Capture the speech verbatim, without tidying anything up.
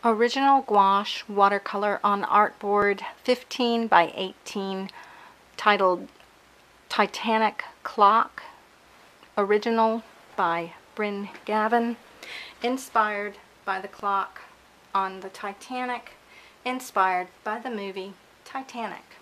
Original gouache watercolor on artboard fifteen by eighteen, titled Titanic Clock. Original by Bren, Gavin. Inspired by the clock on the Titanic. Inspired by the movie Titanic.